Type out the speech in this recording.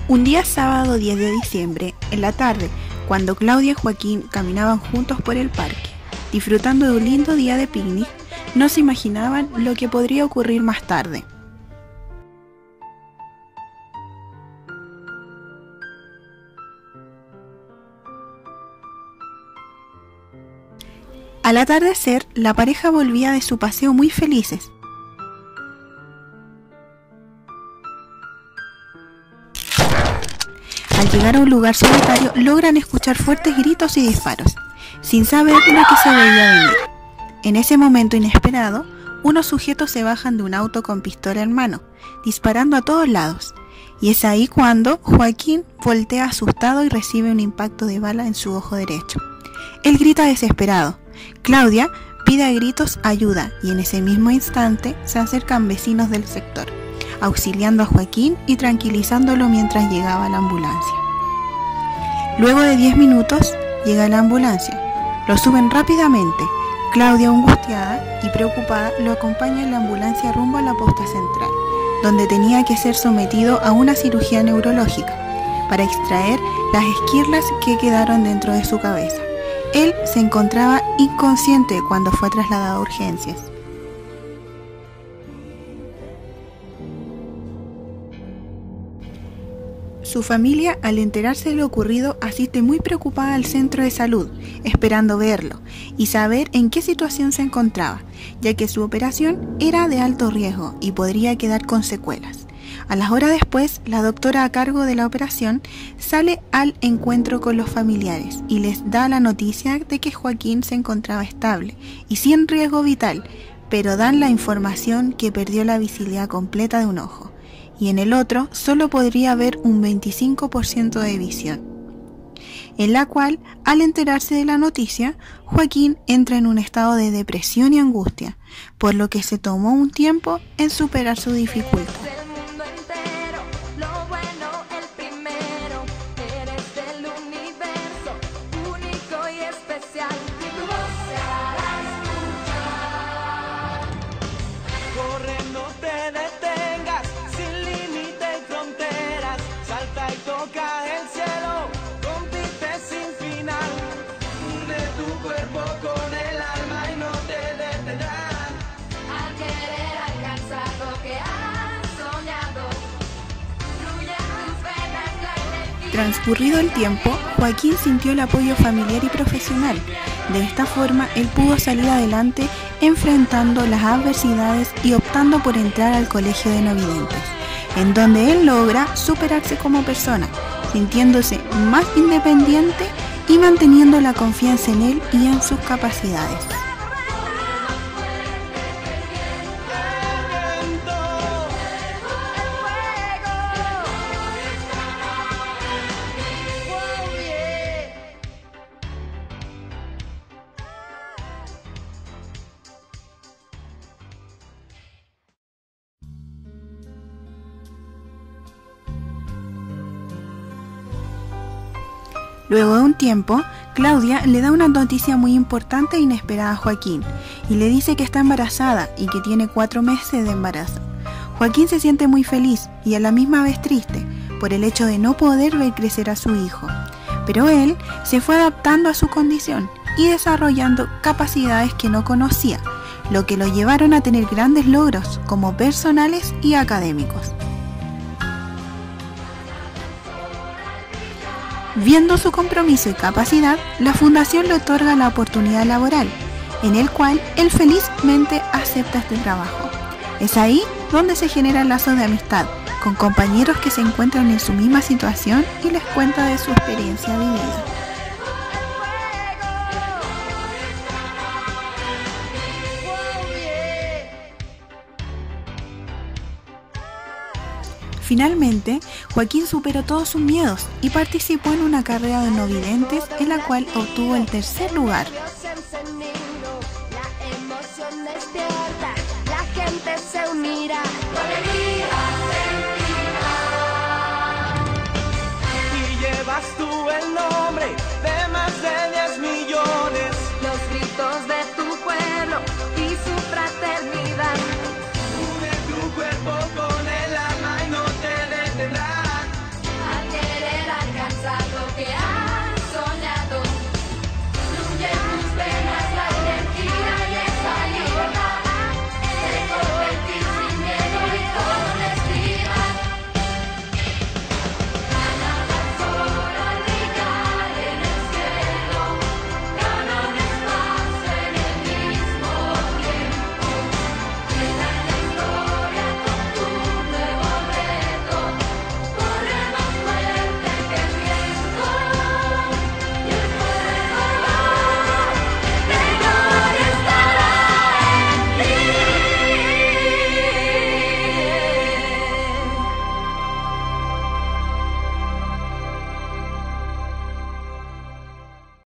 Un día sábado 10 de diciembre, en la tarde, cuando Claudia y Joaquín caminaban juntos por el parque, disfrutando de un lindo día de picnic, no se imaginaban lo que podría ocurrir más tarde. Al atardecer, la pareja volvía de su paseo muy felices. Al llegar a un lugar solitario, logran escuchar fuertes gritos y disparos, sin saber lo que se veía venir. En ese momento inesperado, unos sujetos se bajan de un auto con pistola en mano, disparando a todos lados. Y es ahí cuando Joaquín voltea asustado y recibe un impacto de bala en su ojo derecho. Él grita desesperado. Claudia pide a gritos ayuda y en ese mismo instante se acercan vecinos del sector, auxiliando a Joaquín y tranquilizándolo mientras llegaba la ambulancia. Luego de 10 minutos llega la ambulancia. Lo suben rápidamente. Claudia, angustiada y preocupada, lo acompaña en la ambulancia rumbo a la posta central, donde tenía que ser sometido a una cirugía neurológica para extraer las esquirlas que quedaron dentro de su cabeza. Él se encontraba inconsciente cuando fue trasladado a urgencias. Su familia, al enterarse de lo ocurrido, asiste muy preocupada al centro de salud, esperando verlo y saber en qué situación se encontraba, ya que su operación era de alto riesgo y podría quedar con secuelas. A las horas después, la doctora a cargo de la operación sale al encuentro con los familiares y les da la noticia de que Joaquín se encontraba estable y sin riesgo vital, pero dan la información que perdió la visibilidad completa de un ojo, y en el otro solo podría haber un 25% de visión. En la cual, al enterarse de la noticia, Joaquín entra en un estado de depresión y angustia, por lo que se tomó un tiempo en superar su dificultad. Transcurrido el tiempo, Joaquín sintió el apoyo familiar y profesional. De esta forma, él pudo salir adelante enfrentando las adversidades y optando por entrar al colegio de no videntes, en donde él logra superarse como persona, sintiéndose más independiente y manteniendo la confianza en él y en sus capacidades. Luego de un tiempo, Claudia le da una noticia muy importante e inesperada a Joaquín y le dice que está embarazada y que tiene 4 meses de embarazo. Joaquín se siente muy feliz y a la misma vez triste por el hecho de no poder ver crecer a su hijo, pero él se fue adaptando a su condición y desarrollando capacidades que no conocía, lo que lo llevaron a tener grandes logros como personales y académicos. Viendo su compromiso y capacidad, la fundación le otorga la oportunidad laboral, en el cual él felizmente acepta este trabajo. Es ahí donde se generan lazos de amistad con compañeros que se encuentran en su misma situación y les cuenta de su experiencia vivida. Finalmente, Joaquín superó todos sus miedos y participó en una carrera de no videntes en la cual obtuvo el 3er lugar.